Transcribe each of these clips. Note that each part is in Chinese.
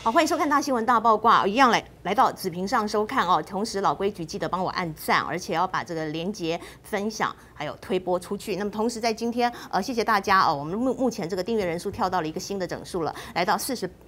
好，欢迎收看《大新闻大爆卦》，一样来到子屏上收看哦。同时，老规矩记得帮我按赞，而且要把这个连结分享，还有推播出去。那么，同时在今天谢谢大家哦，我们目前这个订阅人数跳到了一个新的整数了，来到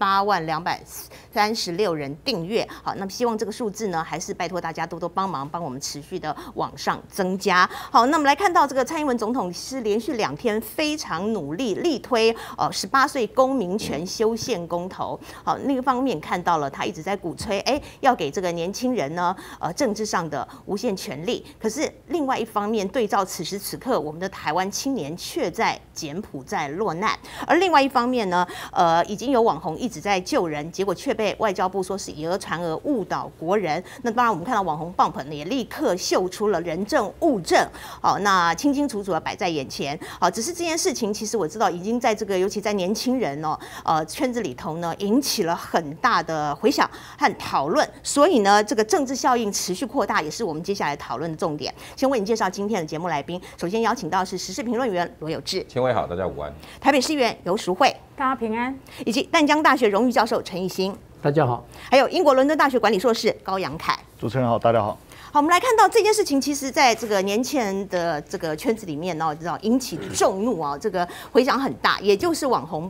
48.236人订阅。好，那么希望这个数字呢，还是拜托大家多多帮忙，帮我们持续的往上增加。好，那我们来看到这个蔡英文总统是连续2天非常努力力推18岁公民权修宪公投。好，那个方面看到了，他一直在鼓吹，要给这个年轻人呢，政治上的无限权利。可是另外一方面，对照此时此刻，我们的台湾青年却在柬埔寨落难。而另外一方面呢，已经有网红一直在救人，结果却被外交部说是以讹传讹，误导国人。那当然，我们看到网红Bump呢，也立刻秀出了人证物证，好，那清清楚楚的摆在眼前。好，只是这件事情，其实我知道已经在这个，尤其在年轻人圈子里头呢，引起了很大的回响和讨论，所以呢，这个政治效应持续扩大，也是我们接下来讨论的重点。先为你介绍今天的节目来宾，首先邀请到是时事评论员罗有志， 千惠好，大家午安。 台北市议员游淑慧， 大家平安， 以及淡江大学荣誉教授陈奕兴， 大家好， 还有英国伦敦大学管理硕士高阳凯。 主持人好，大家好。 好，我们来看到这件事情，其实在这个年轻人的这个圈子里面呢，知道引起众怒啊，这个回响很大。也就是网红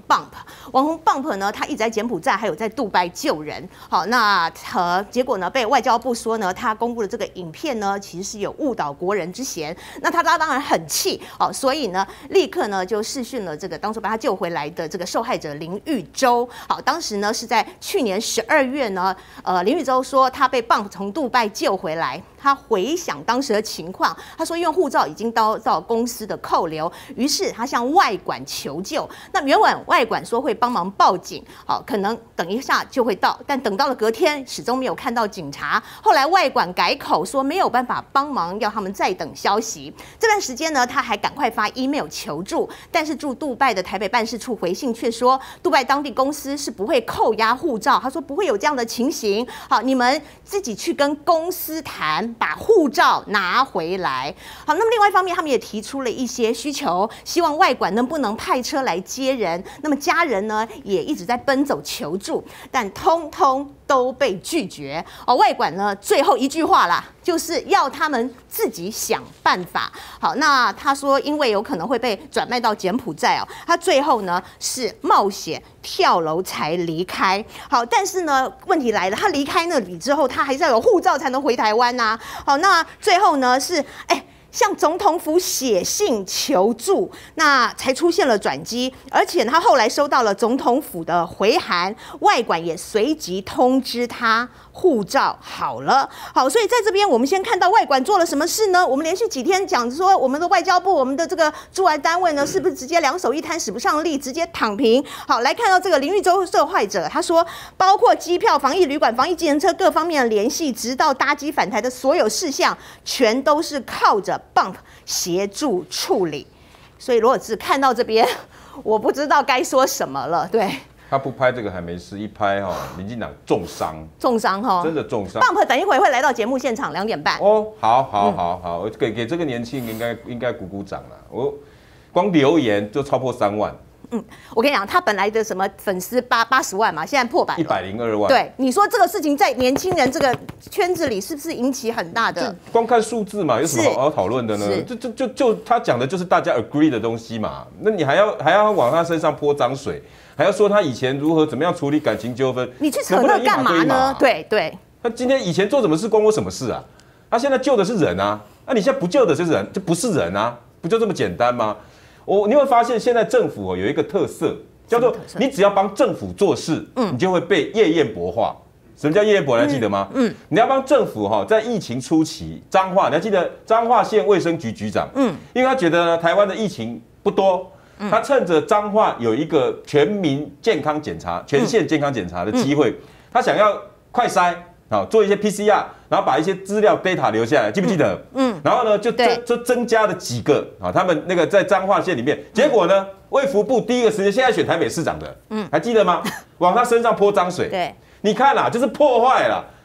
Bump 呢，他一直在柬埔寨还有在杜拜救人。好，那结果呢，被外交部说呢，他公布的这个影片呢，其实是有误导国人之嫌。那他当然很气哦，所以呢，立刻呢就视讯了这个当初把他救回来的这个受害者林玉洲。好，当时呢是在去年12月呢，林玉洲说他被 Bump 从杜拜救回来。他回想当时的情况，他说因为护照已经遭公司的扣留，于是他向外管求救。那原本外管说会帮忙报警，好，可能等一下就会到，但等到了隔天始终没有看到警察。后来外管改口说没有办法帮忙，要他们再等消息。这段时间呢，他还赶快发 email 求助，但是驻杜拜的台北办事处回信却说，杜拜当地公司是不会扣押护照，他说不会有这样的情形。好，你们自己去跟公司谈。把护照拿回来。好，那么另外一方面，他们也提出了一些需求，希望外管能不能派车来接人。那么家人呢，也一直在奔走求助，但通通都被拒绝。外管呢，最后一句话啦，就是要他们自己想办法。好，那他说，因为有可能会被转卖到柬埔寨哦，他最后呢是冒险跳楼才离开。好，但是呢，问题来了，他离开那里之后，他还是要有护照才能回台湾呐。好，那最后呢是向总统府写信求助，那才出现了转机，而且他后来收到了总统府的回函，外管也随即通知他护照好了。好，所以在这边我们先看到外管做了什么事呢？我们连续几天讲说，我们的外交部、我们的这个驻外单位呢，是不是直接两手一摊，使不上力，直接躺平？好，来看到这个林玉洲受害者，他说，包括机票、防疫旅馆、防疫计程车各方面的联系，直到搭机返台的所有事项，全都是靠着Bump 协助处理。所以罗尔志看到这边，我不知道该说什么了。对， 他不拍这个还没事，一拍民进党重伤，真的重伤。 Bump 等一会会来到节目现场2点半。 哦，好，给这个年轻人应该鼓掌了。我光留言就超破3万。 我跟你讲，他本来的什么粉丝80万嘛，现在破100了 ，102万。 对，你说这个事情在年轻人这个圈子里是不是引起很大的？ 光看数字嘛，有什么好讨论的呢？就他讲的就是大家 agree 的东西嘛。那你还要往他身上泼脏水，还要说他以前如何怎么样处理感情纠纷？ 你去扯那干嘛呢？对。 他今天以前做什么事关我什么事啊？他现在救的是人啊，你现在不救的就是人，就不是人啊，不就这么简单吗？你会发现现在政府有一个特色，叫做你只要帮政府做事，你就会被夜宴博化。什么叫夜宴博？你还记得吗？你要帮政府在疫情初期，彰化，你还记得彰化县卫生局局长？因为他觉得呢，台湾的疫情不多，他趁着彰化有一个全民健康检查、全县健康检查的机会，他想要快筛。做一些 PCR， 然后把一些资料 data 留下来，记不记得？然后呢，就增加了几个他们那个在彰化县里面，结果呢，卫福部第一个时间现在选台北市长的，还记得吗？往他身上泼脏水。 对， 你看啦，就是破坏啦。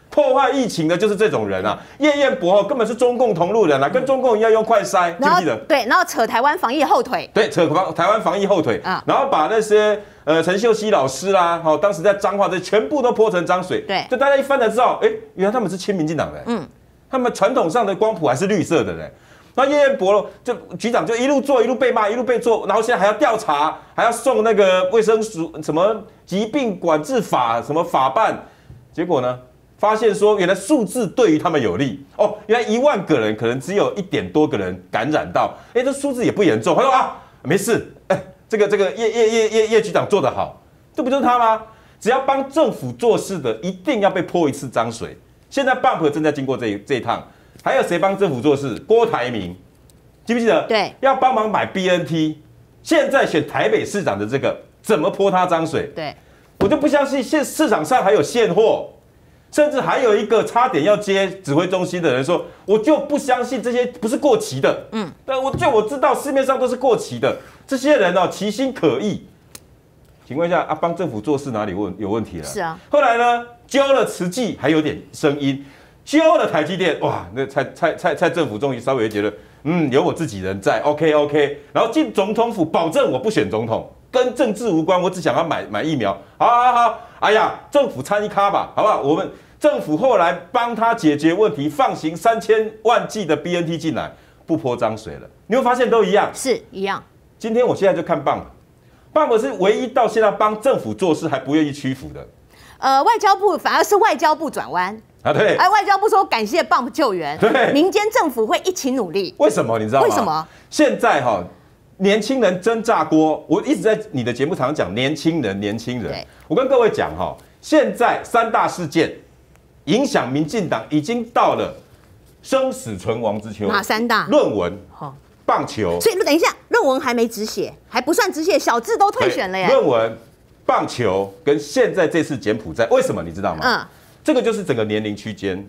破坏疫情的就是这种人啊！叶彦博根本是中共同路人啊，跟中共一样用快筛，记不记得？ 对，然后扯台湾防疫后腿， 对，扯台湾防疫后腿啊，然后把那些陈秀熙老师啦，当时在彰化这全部都泼成脏水， 对， 就大家一翻才知道，原来他们是亲民进党的，他们传统上的光谱还是绿色的嘞。然后叶彦博就局长就一路做一路被骂，一路被做，然后现在还要调查，还要送那个卫生署什么疾病管制法什么法办，结果呢？发现说，原来数字对于他们有利哦，原来1万个人可能只有1点多个人感染到，这数字也不严重。他说啊，没事，这个叶局长做得好，这不就是他吗？只要帮政府做事的，一定要被泼一次脏水。现在 Bump 正在经过这一趟，还有谁帮政府做事？郭台铭，记不记得？ 对， 要帮忙买 BNT， 现在选台北市长的这个怎么泼他脏水？ 对， 我就不相信现市场上还有现货。甚至还有一个差点要接指挥中心的人说，我就不相信这些不是过期的。但我知道市面上都是过期的，这些人哦其心可疑。请问一下啊，帮政府做事哪里有问题了？ 是啊。 后来呢，揪了慈济还有点声音，揪了台积电，哇，那蔡政府终于稍微觉得，有我自己人在 ，OK， 然后进总统府保证我不选总统。跟政治无关，我只想要买疫苗。好，哎呀，政府参一咖吧，好不好？我们政府后来帮他解决问题，放行3000万剂的 BNT 进来，不泼脏水了。你会发现都一样， 是一样。 今天我现在就看Bump是唯一到现在帮政府做事还不愿意屈服的。 外交部反而是外交部转弯啊，对。 外交部说感谢Bump救援，对，民间政府会一起努力。 为什么你知道吗？ 为什么？ 现在年轻人真炸锅，我一直在你的节目常讲年轻人。我跟各位讲现在3大事件影响民进党已经到了生死存亡之秋。 哪3大？ 论文、棒球。 所以等一下，论文还没止血，还不算止血，小智都退选了耶。 论文、棒球跟现在这次柬埔寨，为什么你知道吗？这个就是整个年龄区间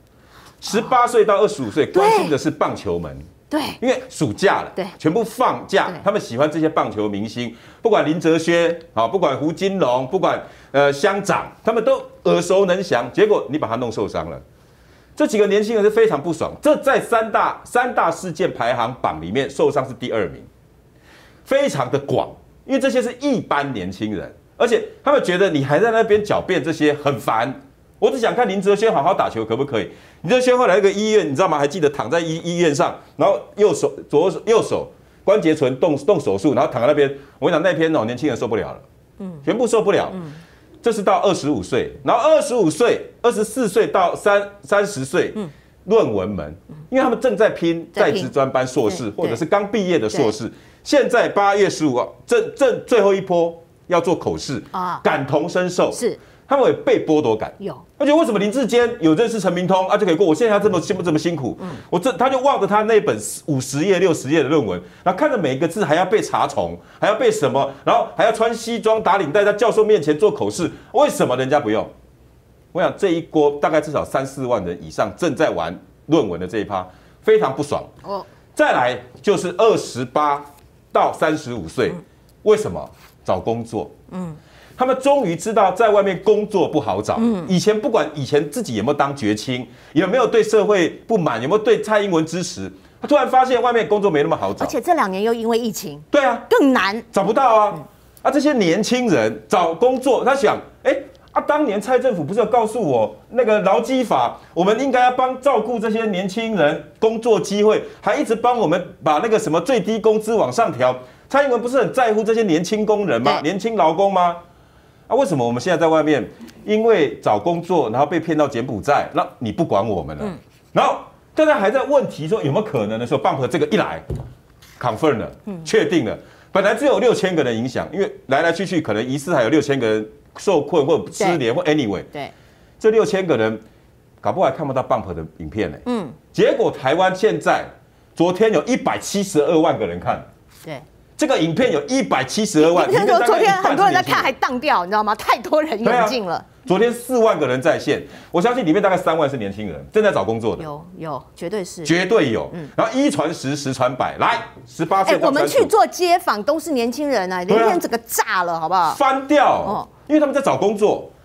，18岁到25岁，关心的是棒球门。 对， 因为暑假了，对，全部放假，他们喜欢这些棒球明星，不管林哲轩，不管胡金龙，不管乡长，他们都耳熟能详。结果你把他弄受伤了，这几个年轻人是非常不爽。这在三大事件排行榜里面，受伤是第2名，非常的广。因为这些是一般年轻人，而且他们觉得你还在那边狡辩这些很烦。我只想看林哲轩好好打球，可不可以？林哲轩后来那个医院，你知道吗？还记得躺在医院上，然后右手关节唇动手术，然后躺在那边。我跟你讲，那篇年轻人受不了了，全部受不了。这是到25岁，然后25岁、24岁到30岁，论文门，因为他们正在拼在职专班硕士，或者是刚毕业的硕士。现在8月15号，正最后一波要做口试啊，感同身受是。他们有被剥夺感，有，而且为什么林志坚有认识陈明通啊就可以过？我现在要这么辛苦，他就望着他那本50页、60页的论文，然后看着每一个字还要被查重，还要背什么，然后还要穿西装打领带在教授面前做口试，为什么人家不用？我想这一锅大概至少3-4万人以上正在玩论文的这一趴，非常不爽。再来就是28到35岁，为什么找工作？他们终于知道在外面工作不好找。以前不管自己有没有当绝青，有没有对社会不满，有没有对蔡英文支持，他突然发现外面工作没那么好找。而且这2年又因为疫情， 对啊， 更难找不到啊。这些年轻人找工作，他想，当年蔡政府不是有告诉我那个劳基法，我们应该要照顾这些年轻人工作机会，还一直帮我们把那个什么最低工资往上调。蔡英文不是很在乎这些年轻工人吗？年轻劳工吗？为什么我们现在在外面，因为找工作，然后被骗到柬埔寨，那你不管我们了？然后大家还在问题说有没有可能的时候，Bump这个一来 ，confirm 了，确定了。本来只有6000个人影响，因为来来去去可能疑似还有6000个人受困或失联或 anyway。对，这6000个人搞不好还看不到Bump的影片呢。结果台湾现在昨天有172万个人看。对。这个影片有172万， 昨天很多人在看还当掉，你知道吗？太多人涌进了。 昨天4万个人在线，我相信里面大概3万是年轻人，正在找工作的。 有，绝对是， 绝对有。然后1传10，10传100，来18岁到35。 我们去做街访都是年轻人啊，年轻人整个炸了，好不好？ 翻掉，因为他们在找工作。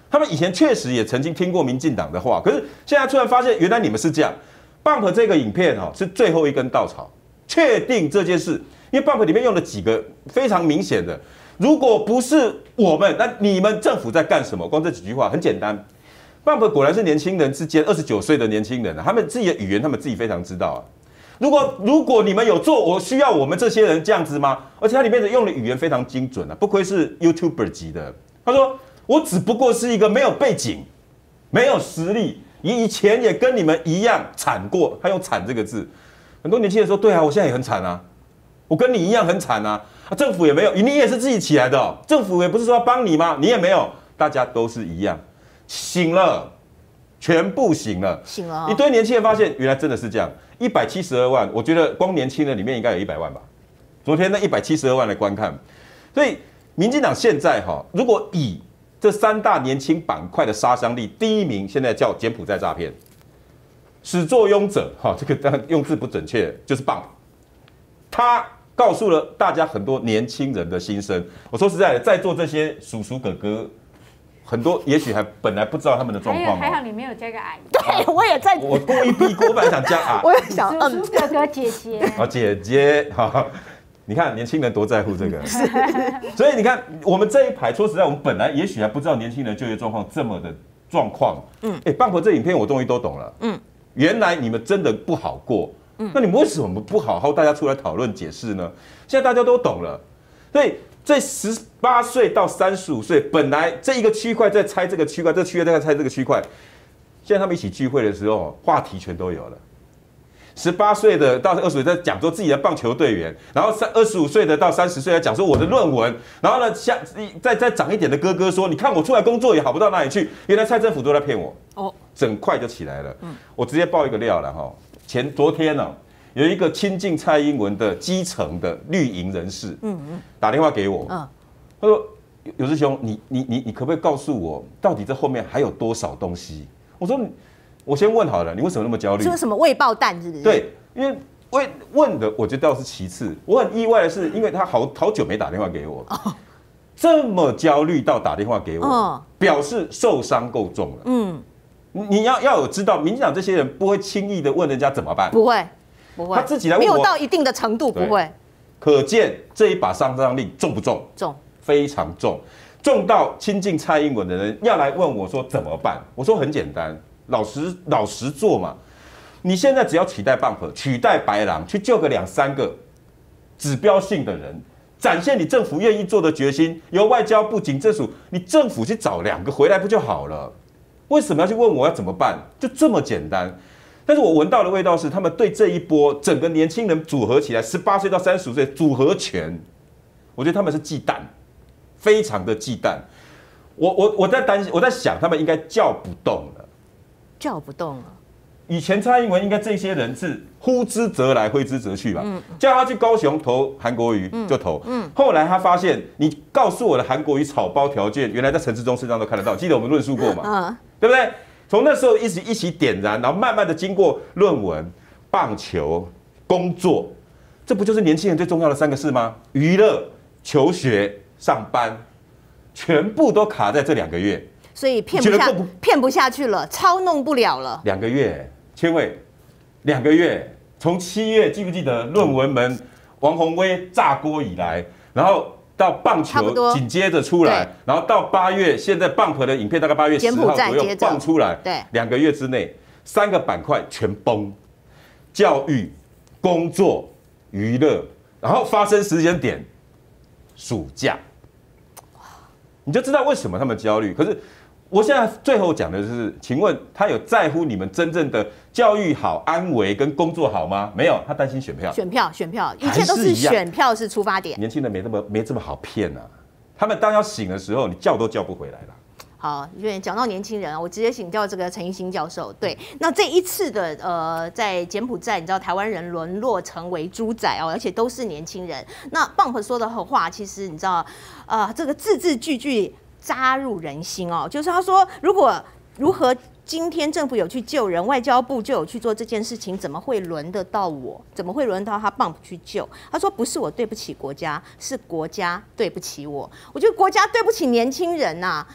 他们以前确实也曾经听过民进党的话，可是现在突然发现，原来你们是这样。Bump 这个影片是最后一根稻草，确定这件事，因为 Bump 里面用了几个非常明显的，如果不是我们，那你们政府在干什么？光这几句话很简单。Bump 果然是年轻人之间29岁的年轻人，他们自己的语言，他们自己非常知道啊。如果你们有做，我需要我们这些人这样子吗？而且它里面用的语言非常精准啊，不愧是 YouTuber 级的。他说：“我只不过是一个没有背景、没有实力，以前也跟你们一样惨过。”他用“惨”这个字，很多年轻人说：“对啊，我现在也很惨啊，我跟你一样很惨啊。政府也没有，你也是自己起来的哦，政府也不是说要帮你吗？你也没有，大家都是一样，醒了。”全部醒了， 醒了、 一堆年轻人发现原来真的是这样，172万，我觉得光年轻人里面应该有100万吧。昨天那172万来观看，所以民进党现在如果以这3大年轻板块的杀伤力，第一名现在叫柬埔寨诈骗，始作俑者这个当然用字不准确，就是Bump，他告诉了大家很多年轻人的心声。我说实在的，在座这些叔叔哥哥。很多也许还本来不知道他们的状况， 还好你没有加个阿姨。 对，我也在。 我故意避过，我本来想加啊。 我也想， 叔叔哥哥姐姐。 姐姐，你看年轻人多在乎这个。所以你看我们这一排，说实在，我们本来也许还不知道年轻人就业状况这么的状况。Bump 这影片我终于都懂了。原来你们真的不好过。那你们为什么不好好大家出来讨论解释呢？现在大家都懂了，所以。这18岁到35岁，本来这一个区块在猜这个区块，这个区块在猜这个区块。现在他们一起聚会的时候，话题全都有了。18岁的到20岁在讲说自己的棒球队员，然后25岁的到30岁在讲说我的论文，然后呢，再长一点的哥哥说，你看我出来工作也好不到哪里去，原来蔡政府都在骗我。整块就起来了。我直接爆一个料了哈，昨天呢。有一个亲近蔡英文的基层的绿营人士，打电话给我，他说：“有志兄，你可不可以告诉我，到底这后面还有多少东西？”我说：“我先问好了，你为什么那么焦虑？ 是什么未爆弹是不是？” 对，因为问的我觉得倒是其次，我很意外的是，因为他好久没打电话给我，这么焦虑到打电话给我，表示受伤够重了。你要有知道，民进党这些人不会轻易的问人家怎么办， 不会。 他自己来问我， 没有到一定的程度，不会。 可见这一把杀伤力重不重？ 重， 非常重，重到亲近蔡英文的人要来问我说怎么办？我说很简单，老实做嘛。你现在只要取代Bump，取代白狼，去救个2、3个指标性的人，展现你政府愿意做的决心。由外交部、警政署，你政府去找2个回来不就好了？为什么要去问我要怎么办？就这么简单。但是我闻到的味道是，他们对这一波整个年轻人组合起来，18岁到35岁组合拳，我觉得他们是忌惮，非常的忌惮。我在担心，我在想，他们应该叫不动了， 叫不动了。 以前蔡英文应该这些人是呼之则来，挥之则去吧。叫他去高雄投韩国瑜就投。后来他发现，你告诉我的韩国瑜草包条件，原来在陈时中身上都看得到。记得我们论述过嘛？对不对？从那时候一起点燃，然后慢慢的经过论文、棒球、工作，这不就是年轻人最重要的3个事吗？娱乐、求学、上班，全部都卡在这2个月， 所以骗不下去了，操弄不了了。 2个月，千惠，2个月，从7月记不记得论文门王宏威炸锅以来，然后。到棒球紧接着出来，然后到8月，现在Bump的影片大概8月10号左右放出来， 对 ，2个月之内3个板块全崩，教育、工作、娱乐，然后发生时间点，暑假，你就知道为什么他们焦虑。可是我现在最后讲的是，请问他有在乎你们真正的教育好、安危跟工作好吗？没有，他担心选票，一切都是选票是出发点。 年轻人没这么好骗啊！他们当要醒的时候，你叫都叫不回来了。 好，因为讲到年轻人啊，我直接请教这个陈奕新教授。对，那这一次的在柬埔寨，你知道台湾人沦落成为猪仔哦，而且都是年轻人。那Bump说的话，其实你知道，这个字字句句扎入人心哦。就是他说，如何今天政府有去救人，外交部就有去做这件事情，怎么会轮得到我？怎么会轮到他Bump去救？他说不是我对不起国家，是国家对不起我。我觉得国家对不起年轻人呐。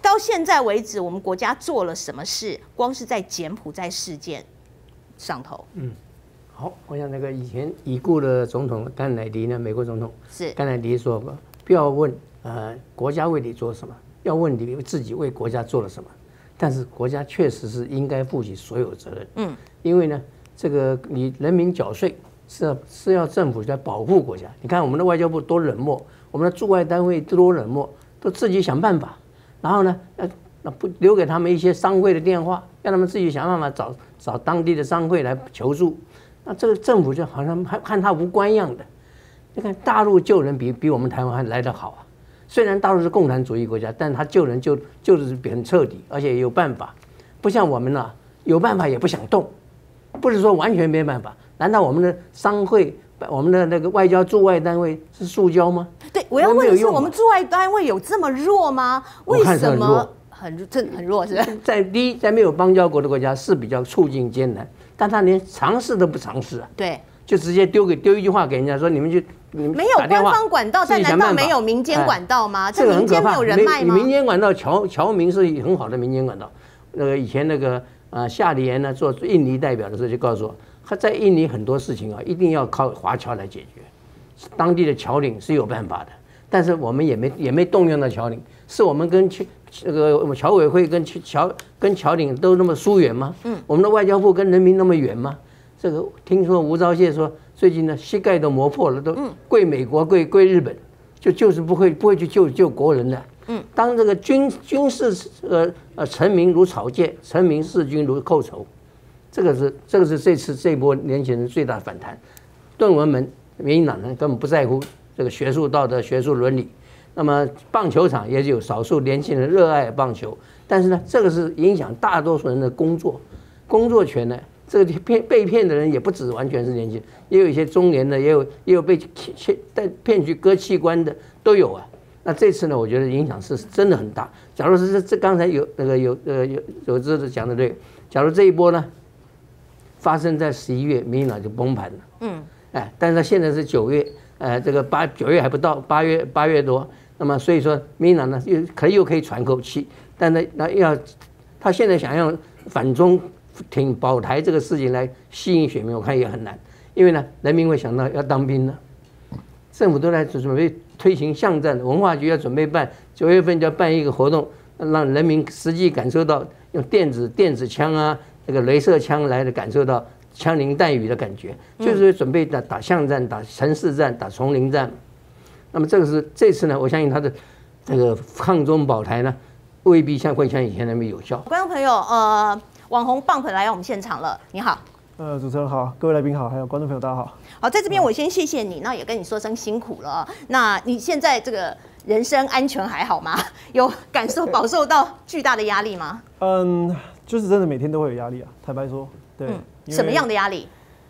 到现在为止，我们国家做了什么事？光是在柬埔寨事件上头， 好，我想那个以前已故的总统甘乃迪呢，美国总统是甘乃迪说过，不要问国家为你做什么，要问你自己为国家做了什么。但是国家确实是应该负起所有责任，因为呢，这个你人民缴税是要政府在保护国家。你看我们的外交部多冷漠，我们的驻外单位多冷漠，都自己想办法，然后呢，不留给他们一些商会的电话，让他们自己想办法找当地的商会来求助。那这个政府就好像看他无关一样的。你看大陆救人比我们台湾还来得好啊！虽然大陆是共产主义国家，但他救人救的是很彻底，而且也有办法，不像我们呢，有办法也不想动，不是说完全没办法。难道我们的商会、我们的那个外交驻外单位是塑胶吗？ 对，我要问的是，我们驻外单位有这么弱吗？为什么很弱？是在没有邦交国的国家是比较处境艰难，但他连尝试都不尝试啊。 对。 就直接丢一句话给人家说，你们没有官方管道，但难道没有民间管道吗？ 这个很可怕， 没有人脉吗？ 民间管道，侨民是很好的民间管道。以前那个夏立言呢做印尼代表的时候就告诉我，他在印尼很多事情啊，一定要靠华侨来解决，当地的侨领是有办法的，但是我们也没动用到侨领，是我们跟这个侨委会跟侨领都那么疏远吗？我们的外交部跟人民那么远吗？这个听说吴钊燮说，最近呢膝盖都磨破了，都跪美国跪日本，就是不会去救国人的。当这个军事臣民如草芥，臣民视军如寇仇，这个是这一波年轻人最大的反弹。论文门民进党人根本不在乎这个学术道德、学术伦理。那么棒球场也有少数年轻人热爱棒球，但是呢，这个是影响大多数人的工作权呢。这个被骗的人也不止完全是年轻人，也有一些中年的，也有被骗去割器官的都有啊。那这次呢，我觉得影响是真的很大。假如是这刚才有知识讲的对，假如这一波呢发生在11月，民进党就崩盘了。但是他现在是9月，这个9月还不到，8月多，那么所以说民进党呢又可以喘口气，但呢他现在想要反中挺保台这个事情来吸引选民，我看也很难，因为呢，人民会想到要当兵了，政府都在准备推行巷战，文化局要准备9月份就要办一个活动，让人民实际感受到用电子枪啊，这个雷射枪来的感受到枪林弹雨的感觉，就是准备打巷战、打城市战、打丛林战。那么这次呢，我相信他的这个抗中保台呢，未必会像以前那么有效。 观众朋友，网红Bump来到我们现场了，你好。 主持人好，各位来宾好，还有观众朋友大家好。 好，在这边我先谢谢你，那也跟你说声辛苦了。那你现在这个人身安全还好吗？有饱受到巨大的压力吗？ 就是真的每天都会有压力啊，坦白说，对。 什么样的压力？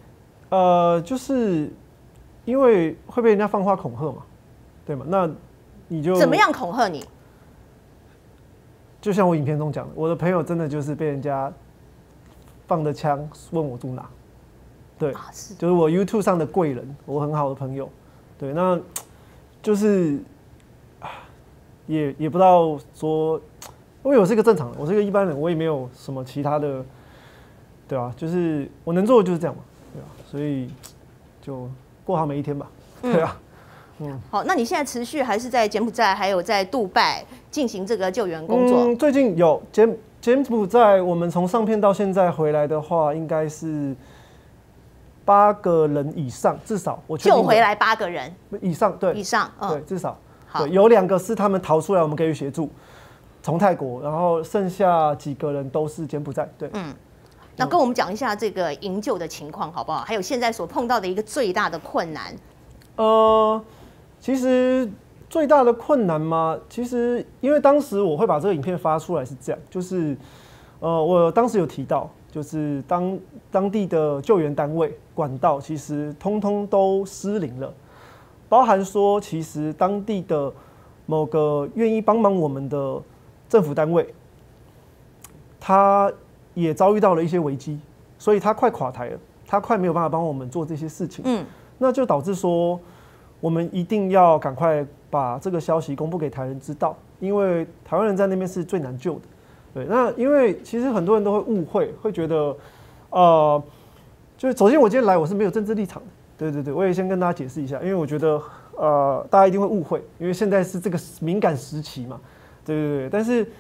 就是因为会被人家放话恐吓嘛，对吗？那你就怎么样恐吓你？ 就像我影片中讲的，我的朋友真的就是被人家放的枪问我住哪，对，就是我 YouTube 上的贵人，我很好的朋友，对，那就是也不知道说，因为我是一个正常人，我是一个一般人，我也没有什么其他的，对啊，就是我能做的就是这样嘛，对啊，所以就过好每一天吧，对啊。 好，那你现在持续还是在柬埔寨，还有在杜拜进行这个救援工作？ 最近有柬埔寨，我们从上片到现在回来的话，应该是8个人以上，至少我确定救回来8个人以上，对， 以上， 对，至少。对，有2个是他们逃出来，我们给予协助，从泰国，然后剩下几个人都是柬埔寨，对。 那跟我们讲一下这个营救的情况好不好？还有现在所碰到的一个最大的困难。 其实最大的困难嘛，其实因为当时我会把这个影片发出来是这样，就是我当时有提到，就是当地的救援单位管道其实通通都失灵了，包含说其实当地的某个愿意帮忙我们的政府单位，他也遭遇到了一些危机，所以他快垮台了，他快没有办法帮我们做这些事情，那就导致说。我们一定要赶快把这个消息公布给台人知道， 因为台湾人在那边是最难救的。对，那因为其实很多人都会误会，会觉得，就是首先我今天来我是没有政治立场的，对对对，我也先跟大家解释一下，因为我觉得大家一定会误会，因为现在是这个敏感时期嘛，对对对，但是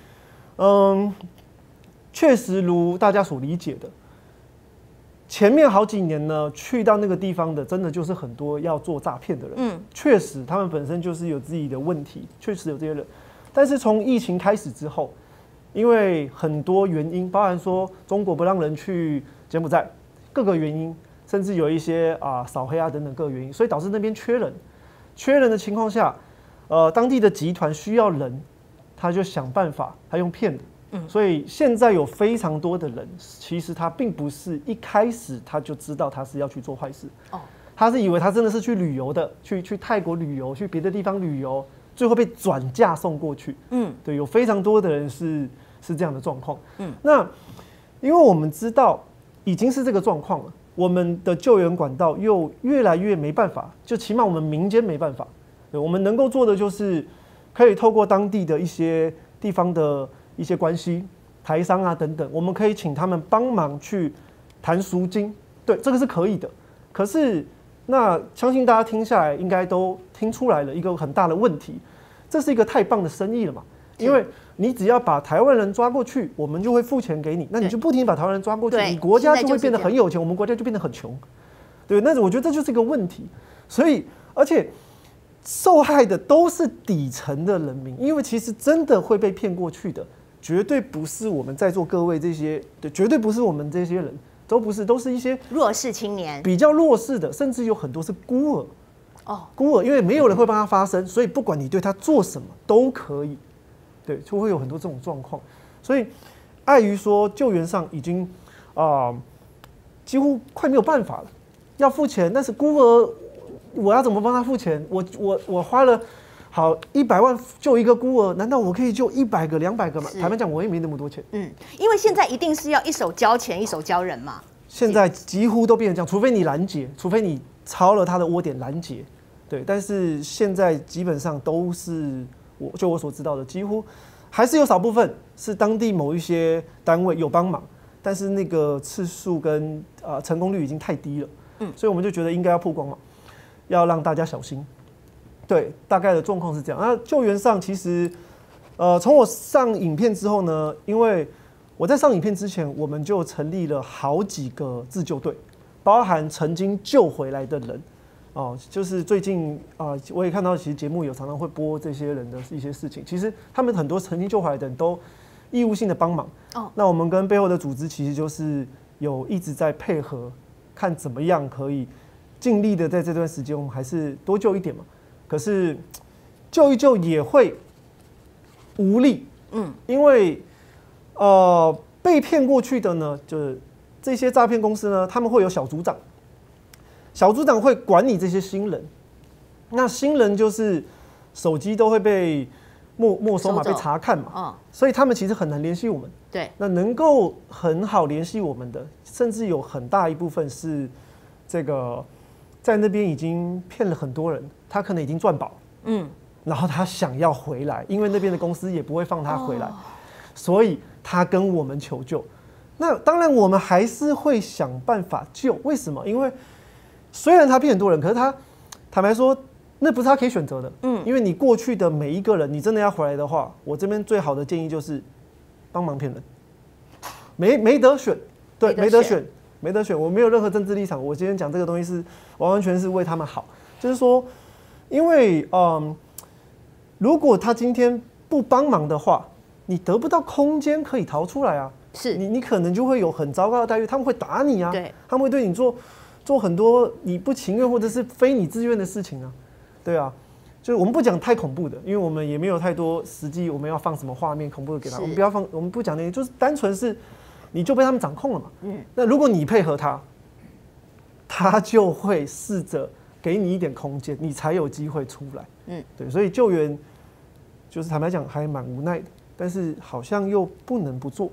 确实如大家所理解的。前面好几年呢，去到那个地方的，真的就是很多要做诈骗的人。确实他们本身就是有自己的问题，确实有这些人。但是从疫情开始之后，因为很多原因，包含说中国不让人去柬埔寨，各个原因，甚至有一些扫黑等等各个原因，所以导致那边缺人。缺人的情况下，当地的集团需要人，他就想办法，他用骗的。所以现在有非常多的人，其实他并不是一开始他就知道他是要去做坏事，他是以为他真的是去旅游的，去泰国旅游，去别的地方旅游，最后被转嫁送过去。对，有非常多的人是这样的状况。那因为我们知道已经是这个状况了，我们的救援管道又越来越没办法，就起码我们民间没办法。对，我们能够做的就是可以透过当地的一些地方的一些关系，台商等等，我们可以请他们帮忙去谈赎金，对，这个是可以的。可是，那相信大家听下来应该都听出来了一个很大的问题，这是一个太棒的生意了嘛？因为你只要把台湾人抓过去，我们就会付钱给你，那你就不停把台湾人抓过去，你国家就会变得很有钱，我们国家就变得很穷，对，那我觉得这就是一个问题。所以，而且受害的都是底层的人民，因为其实真的会被骗过去的。绝对不是我们在座各位这些，对，绝对不是我们这些人，都不是，都是一些弱势青年， 比较弱势的，甚至有很多是孤儿。孤儿，因为没有人会帮他发声，所以不管你对他做什么都可以，对，就会有很多这种状况。所以，碍于说救援上已经几乎快没有办法了，要付钱，但是孤儿我要怎么帮他付钱？我花了。好，100万救一个孤儿，难道我可以救100个、200个吗？坦白讲，我也没那么多钱。 因为现在一定是要一手交钱，一手交人嘛。 现在几乎都变成这样，除非你拦截，除非你抄了他的窝点拦截，对。但是现在基本上都是我所知道的，几乎还是有少部分是当地某一些单位有帮忙，但是那个次数跟成功率已经太低了。所以我们就觉得应该要曝光嘛，要让大家小心。对，大概的状况是这样。那救援上其实，从我上影片之后呢，因为我在上影片之前，我们就成立了好几个自救队，包含曾经救回来的人，就是最近我也看到其实节目有常常会播这些人的一些事情。其实他们很多曾经救回来的人都义务性的帮忙。那我们跟背后的组织其实就是有一直在配合，看怎么样可以尽力的在这段时间，我们还是多救一点嘛。可是救一救也会无力，因为被骗过去的呢，就是这些诈骗公司呢，他们会有小组长，小组长会管理这些新人，那新人就是手机都会被没收嘛，被查看嘛，所以他们其实很难联系我们。 对， 那能够很好联系我们的，甚至有很大一部分是这个在那边已经骗了很多人。他可能已经赚饱，然后他想要回来，因为那边的公司也不会放他回来，所以他跟我们求救。那当然，我们还是会想办法救。为什么？因为虽然他骗很多人，可是他坦白说，那不是他可以选择的。因为你过去的每一个人，你真的要回来的话，我这边最好的建议就是帮忙骗人，没得选，对，没得选，没得选。我没有任何政治立场，我今天讲这个东西是完全是为他们好，就是说。因为如果他今天不帮忙的话，你得不到空间可以逃出来啊。 是你可能就会有很糟糕的待遇，他们会打你啊， 对， 他们会对你做很多你不情愿或者是非你自愿的事情啊，对啊。就是我们不讲太恐怖的，因为我们也没有太多实际我们要放什么画面恐怖的给他，我们不要放，我们不讲那些，就是单纯是你就被他们掌控了嘛。那如果你配合他，他就会试着。给你一点空间，你才有机会出来。对，所以救援就是坦白讲还蛮无奈的，但是好像又不能不做。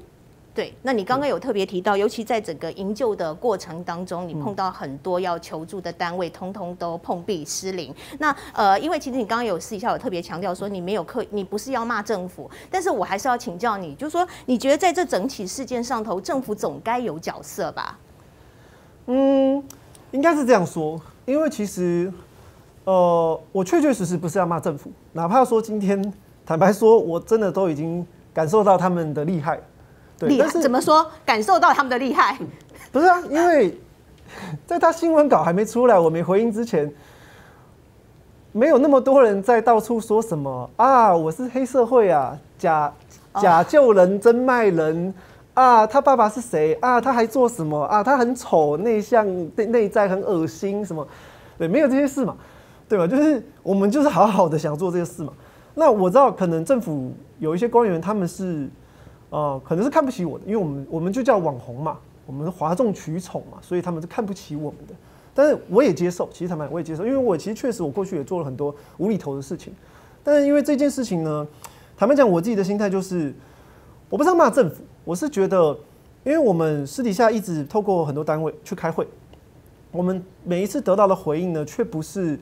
对，那你刚刚有特别提到，尤其在整个营救的过程当中，你碰到很多要求助的单位，通通都碰壁失灵。那因为其实你刚刚有私底下有特别强调说，你不是要骂政府，但是我还是要请教你，就是说，你觉得在这整起事件上头，政府总该有角色吧？ 应该是这样说，因为其实，我确实不是要骂政府，哪怕说今天坦白说，我真的都已经感受到他们的厉害。 厉害怎么说？感受到他们的厉害？ 不是啊，因为在他新闻稿还没出来，我没回应之前，没有那么多人在到处说什么啊，我是黑社会啊，假救人真卖人啊，他爸爸是谁啊？他还做什么啊？他很丑，内向内在很恶心什么？对，没有这些事嘛，对吧？就是我们就是好好的想做这些事嘛。那我知道可能政府有一些官员他们是。可能是看不起我的，因为我们就叫网红嘛，我们是哗众取宠嘛，所以他们是看不起我们的。但是我也接受，其实他们我也接受，因为我其实确实我过去也做了很多无厘头的事情。但是因为这件事情呢，坦白讲，我自己的心态就是，我不是要骂政府，我是觉得，因为我们私底下一直透过很多单位去开会，我们每一次得到的回应呢，却不是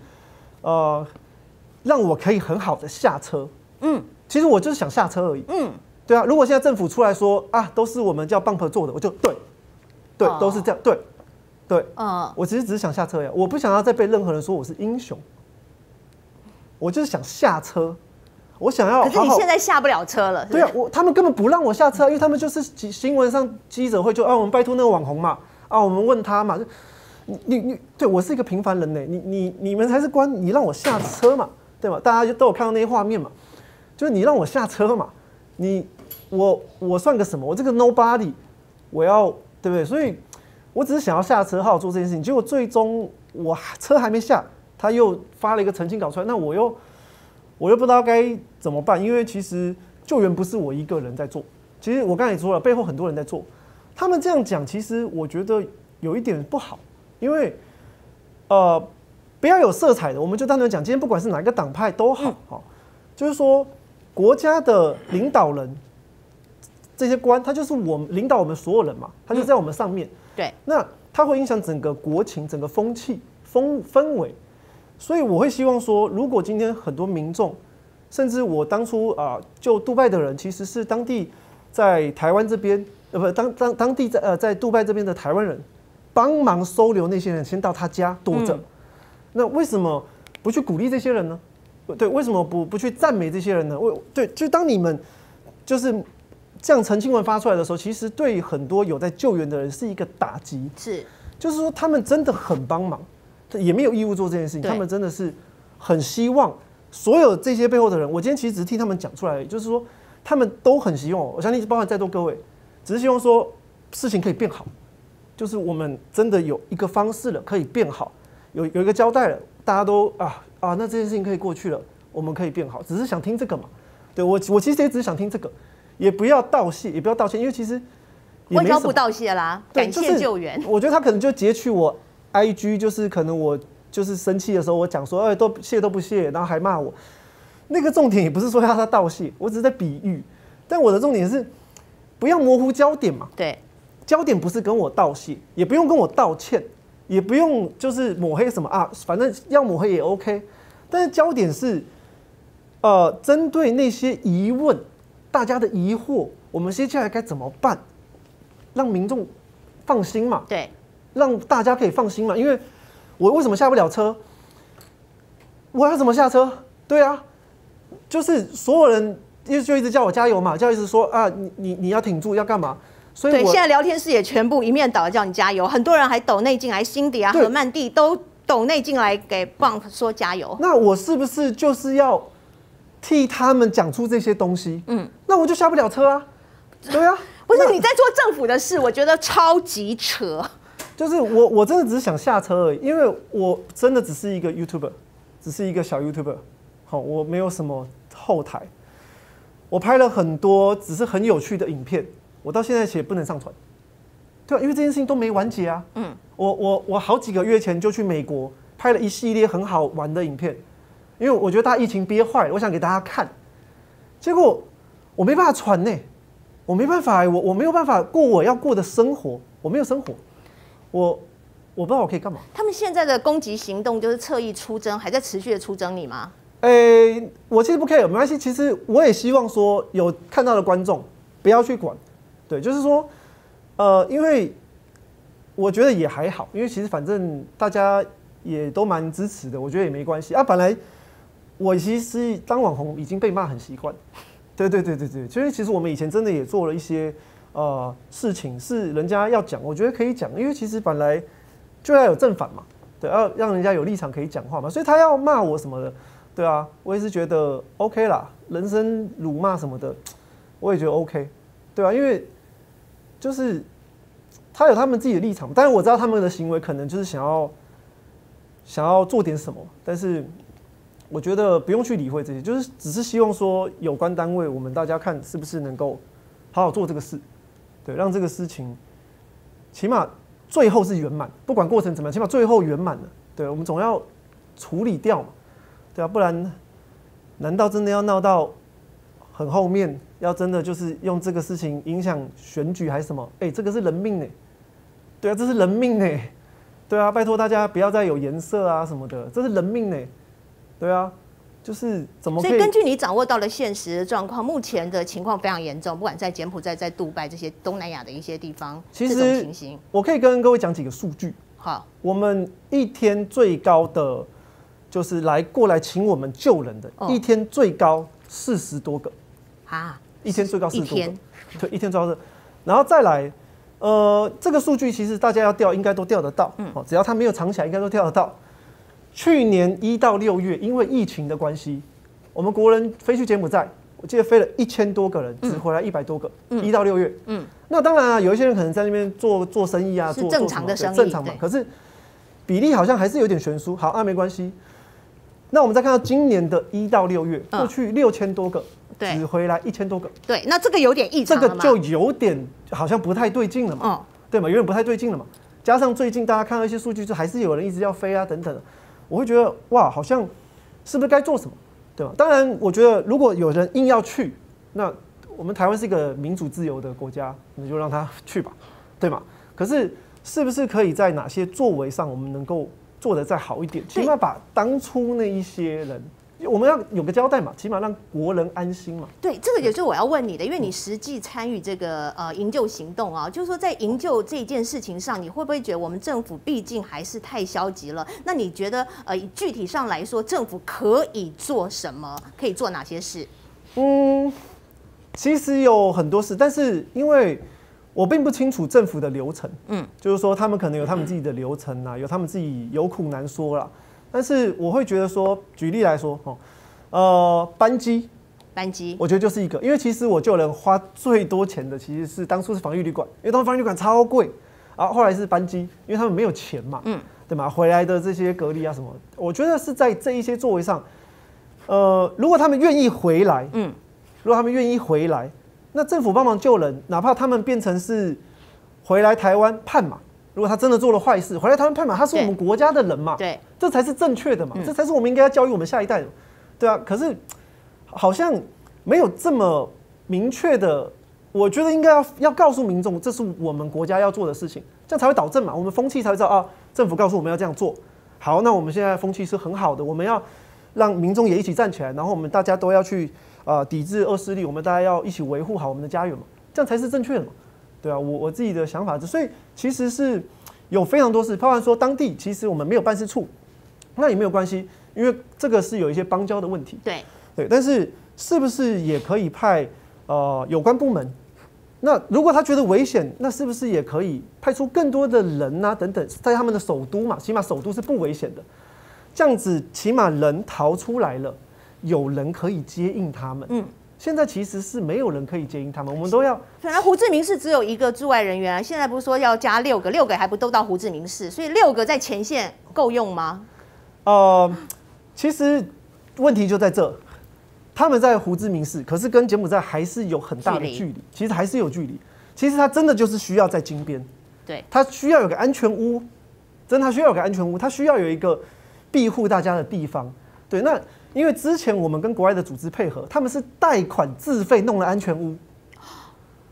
让我可以很好的下车。其实我就是想下车而已。对啊，如果现在政府出来说啊，都是我们叫 Bump 做的，我就对，都是这样，对，我其实只是想下车呀，我不想要再被任何人说我是英雄，我就是想下车，我想要好好。 可是你现在下不了车了。 对啊，他们根本不让我下车，因为他们就是新闻上记者会就我们拜托那个网红嘛，我们问他嘛，你对我是一个平凡人呢，你们才是官，你让我下车嘛，对吗？大家都有看到那些画面嘛，就是你让我下车嘛，我算个什么？我这个 nobody， 我要对不对？所以，我只是想要下车，好好做这件事情。结果最终我车还没下，他又发了一个澄清稿出来，那我又不知道该怎么办，因为其实救援不是我一个人在做，其实我刚才也说了，背后很多人在做。他们这样讲，其实我觉得有一点不好，因为不要有色彩的，我们就单纯讲，今天不管是哪一个党派都好，就是说国家的领导人。这些官，他就是我们领导我们所有人嘛，他就在我们上面。 对， 那他会影响整个国情、整个风气、氛围，所以我会希望说，如果今天很多民众，甚至我当初就杜拜的人，其实是当地在台湾这边，当地在杜拜这边的台湾人，帮忙收留那些人，先到他家躲着。那为什么不去鼓励这些人呢？对，为什么不去赞美这些人呢？对，就当你们就是。这样澄清文发出来的时候，其实对很多有在救援的人是一个打击。就是说他们真的很帮忙，也没有义务做这件事情。他们真的是很希望所有这些背后的人，我今天其实只是替他们讲出来，就是说他们都很希望，我相信包含在座各位，只是希望说事情可以变好，就是我们真的有一个方式了，可以变好，有一个交代了，大家都那这件事情可以过去了，我们可以变好，只是想听这个嘛。对我其实也只是想听这个。也不要道谢，因为其实外交部道谢啦，感谢救援。 我觉得他可能就截取我 IG， 就是可能我就是生气的时候，我讲说，都谢都不谢，然后还骂我。那个重点也不是说要他道谢，我只是在比喻。但我的重点是，不要模糊焦点嘛。 对， 焦点不是跟我道谢，也不用跟我道歉，也不用就是抹黑什么反正要抹黑也 OK。但是焦点是，针对那些疑问。大家的疑惑，我们接下来该怎么办？让民众放心嘛？ 对， 让大家可以放心嘛？因为我为什么下不了车？我要怎么下车？对啊，就是所有人就一直叫我加油嘛，就一直说你要挺住，要干嘛？所以对，现在聊天室也全部一面倒叫你加油，很多人还抖内进来，辛迪和曼蒂都抖内进来给 Bump 说加油。 那我是不是就是要？替他们讲出这些东西，那我就下不了车啊，对啊， 不是你在做政府的事，我觉得超级扯。 就是我真的只是想下车而已，因为我真的只是一个 YouTuber， 只是一个小 YouTuber， 我没有什么后台，我拍了很多只是很有趣的影片，我到现在也不能上传，对啊，因为这件事情都没完结啊，我好几个月前就去美国拍了一系列很好玩的影片。因为我觉得大家疫情憋坏了，我想给大家看，结果我没办法传呢， 我没办法，我没有办法过我要过的生活，我没有生活，我不知道我可以干嘛。 他们现在的攻击行动就是侧翼出征，还在持续的出征你吗？ 我其实不 care， 没关系。其实我也希望说有看到的观众不要去管，对，就是说，因为我觉得也还好，因为其实反正大家也都蛮支持的，我觉得也没关系啊。本来我其实当网红已经被骂很习惯，对，所以其实我们以前真的也做了一些事情是人家要讲，我觉得可以讲，因为其实本来就要有正反嘛，对，要让人家有立场可以讲话嘛，所以他要骂我什么的。对啊，我也是觉得 OK 啦，人身辱骂什么的，我也觉得 OK， 对啊，因为就是他有他们自己的立场，当然我知道他们的行为可能就是想要做点什么，但是我觉得不用去理会这些，就是只是希望说有关单位我们大家看是不是能够好好做这个事，对，让这个事情起码最后是圆满，不管过程怎么样，起码最后圆满了，对，我们总要处理掉嘛。对啊，不然难道真的要闹到很后面，要真的就是用这个事情影响选举还是什么？这个是人命欸，对啊，这是人命欸，对啊，拜托大家不要再有颜色啊什么的，这是人命欸，对啊，就是怎么可以？ 所以根据你掌握到的现实的状况，目前的情况非常严重，不管在柬埔寨、在杜拜这些东南亚的一些地方， 其实这种情形， 我可以跟各位讲几个数据。 好， 我们一天最高的。就是过来请我们救人的，一天最高40多个啊，一天最高40多个，对，一天最高是，然后再来，这个数据其实大家要调应该都调得到，只要它没有藏起来，应该都调得到。去年1到6月，因为疫情的关系，我们国人飞去柬埔寨，我记得飞了1000多个人，只回来100多个，1到6月，那当然啊，有一些人可能在那边做生意啊， 是正常的生意， 正常嘛，可是比例好像还是有点悬殊。好，没关系。那我们再看到今年的1到6月，过去6000多个，只回来1000多个。 对，那这个有点异常了嘛， 这个就有点好像不太对劲了嘛，对嘛，有点不太对劲了嘛。加上最近大家看到一些数据，就还是有人一直要飞啊等等，我会觉得哇，好像是不是该做什么，对吧？当然，我觉得如果有人硬要去，那我们台湾是一个民主自由的国家，你就让他去吧，对吗？可是是不是可以在哪些作为上，我们能够做得再好一点，起码把当初那一些人，我们要有个交代嘛，起码让国人安心嘛。 对，这个也是我要问你的，因为你实际参与这个营救行动啊，就是说在营救这件事情上，你会不会觉得我们政府毕竟还是太消极了？那你觉得具体上来说，政府可以做什么？可以做哪些事？ 其实有很多事，但是因为我并不清楚政府的流程，就是说他们可能有他们自己的流程啊，有他们自己有苦难说啦。但是我会觉得说，举例来说，班机，我觉得就是一个，因为其实我救人花最多钱的其实是当初是防疫旅馆，因为当时防疫旅馆超贵，啊，后来是班机，因为他们没有钱嘛，对吗？回来的这些隔离啊什么，我觉得是在这一些作为上，如果他们愿意回来，那政府帮忙救人，哪怕他们变成是回来台湾判嘛，如果他真的做了坏事，回来台湾判嘛，他是我们国家的人嘛， 对， 这才是正确的嘛，这才是我们应该要教育我们下一代的，对啊。可是好像没有这么明确的，我觉得应该要告诉民众，这是我们国家要做的事情，这样才会导正嘛，我们风气才会知道啊，政府告诉我们要这样做。好，那我们现在风气是很好的，我们要让民众也一起站起来，然后我们大家都要去抵制恶势力，我们大家要一起维护好我们的家园嘛，这样才是正确的嘛，对啊，我自己的想法是，所以其实是有非常多事，包含说当地其实我们没有办事处，那也没有关系，因为这个是有一些邦交的问题，对，但是是不是也可以派有关部门？那如果他觉得危险，那是不是也可以派出更多的人啊等等，在他们的首都嘛，起码首都是不危险的，这样子起码人逃出来了。有人可以接应他们，现在其实是没有人可以接应他们，我们都要。 本来胡志明市只有1个驻外人员啊，现在不是说要加6个，6个还不都到胡志明市，所以6个在前线够用吗？ 其实问题就在这，他们在胡志明市，可是跟柬埔寨还是有很大的距离，其实还是有距离。其实他真的就是需要在金边， 对， 他需要有个安全屋，真的他需要有个安全屋，他需要有一个庇护大家的地方，对，那。因为之前我们跟国外的组织配合，他们是贷款自费弄了安全屋，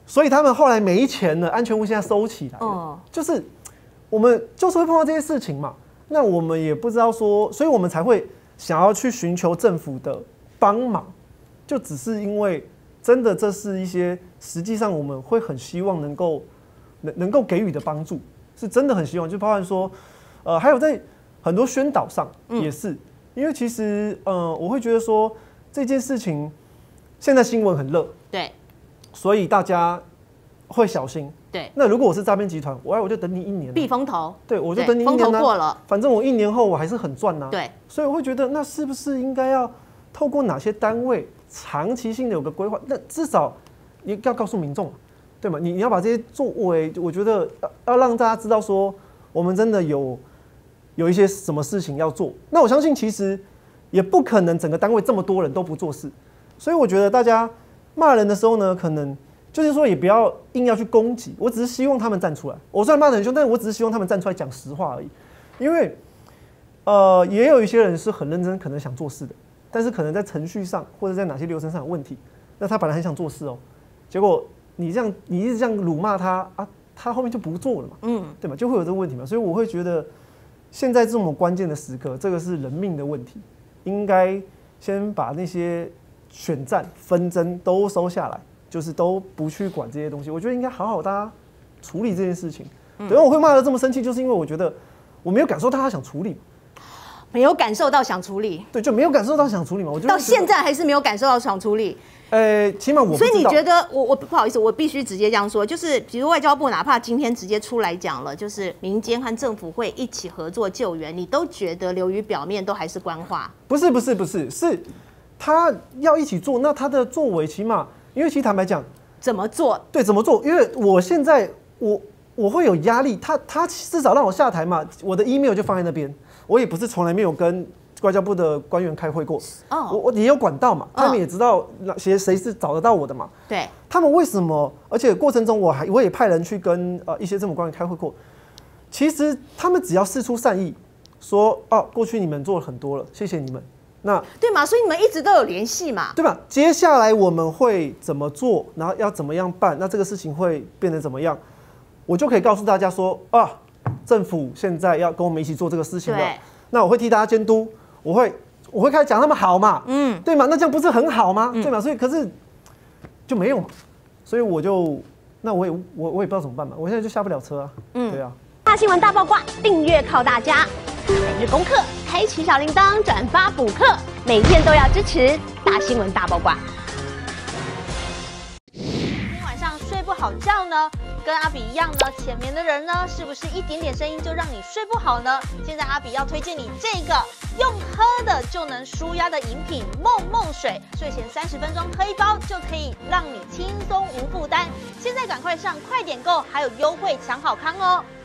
所以他们后来没钱了，安全屋现在收起来了。就是我们就是会碰到这些事情嘛，那我们也不知道说，所以我们才会想要去寻求政府的帮忙，就只是因为真的这是一些实际上我们会很希望能够给予的帮助，是真的很希望，就包含说，还有在很多宣导上也是，因为其实我会觉得说这件事情现在新闻很热， 对， 所以大家会小心。 对， 那如果我是诈骗集团，我就等你1年， 避风头。 对，我就等你1年风头过了， 反正我1年后我还是很赚呐。 对， 所以我会觉得，那是不是应该要透过哪些单位长期性的有个规划？那至少你要告诉民众，对吗？你要把这些作为，我觉得要让大家知道说，我们真的有一些什么事情要做。那我相信其实也不可能整个单位这么多人都不做事，所以我觉得大家骂人的时候呢，可能就是说也不要硬要去攻击，我只是希望他们站出来。我虽然骂得很凶，但是我只是希望他们站出来讲实话而已。因为也有一些人是很认真，可能想做事的，但是可能在程序上或者在哪些流程上有问题，那他本来很想做事哦，结果你一直这样辱骂他啊，他后面就不做了嘛，对吧？就会有这个问题嘛。所以我会觉得现在这么关键的时刻，这个是人命的问题，应该先把那些选战纷争都收下来，就是都不去管这些东西。我觉得应该好好大家处理这件事情。对，我会骂得这么生气，就是因为我觉得我没有感受到他想处理， 没有感受到想处理， 对，就没有感受到想处理嘛。我觉得到现在还是没有感受到想处理。 起码我不知道。 所以你觉得我不好意思，我必须直接这样说，就是比如外交部哪怕今天直接出来讲了，就是民间和政府会一起合作救援，你都觉得流于表面，都还是官话？ 不是，是他要一起做，那他的作为起码，因为其实坦白讲， 怎么做？ 对，怎么做？因为我现在我会有压力，他至少让我下台嘛，我的 email 就放在那边，我也不是从来没有跟外交部的官员开会过，我也有管道嘛，他们也知道谁是找得到我的嘛。 对， 他们为什么？而且过程中我也派人去跟一些政府官员开会过，其实他们只要释出善意，说过去你们做了很多了，谢谢你们。那对嘛，所以你们一直都有联系嘛， 对吧？接下来我们会怎么做，然后要怎么样办？那这个事情会变得怎么样？我就可以告诉大家说政府现在要跟我们一起做这个事情了。那我会替大家监督，我会开始讲他们好嘛，对吗？那这样不是很好吗？对吗？所以可是就没有嘛，所以我也不知道怎么办嘛，我现在就下不了车啊，对啊。 大新闻大爆卦，订阅靠大家，每日功课，开启小铃铛，转发补课，每天都要支持大新闻大爆卦。 今晚上睡不好觉呢？跟阿比一样呢，浅眠的人呢，是不是一点点声音就让你睡不好呢？现在阿比要推荐你这个用喝的就能舒压的饮品梦梦水，睡前30分钟喝一包就可以让你轻松无负担。现在赶快上快点购，还有优惠抢好康哦！